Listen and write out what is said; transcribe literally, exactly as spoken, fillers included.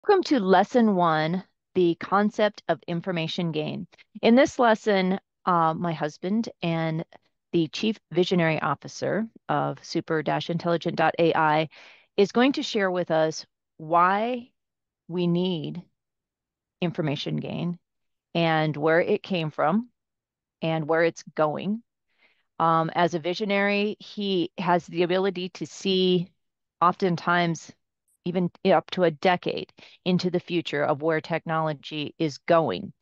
Welcome to lesson one, the concept of information gain. In this lesson, uh, my husband and the Chief Visionary Officer of super intelligent dot A I is going to share with us why we need information gain and where it came from and where it's going. Um, as a visionary, he has the ability to see oftentimes even up to a decade into the future of where technology is going.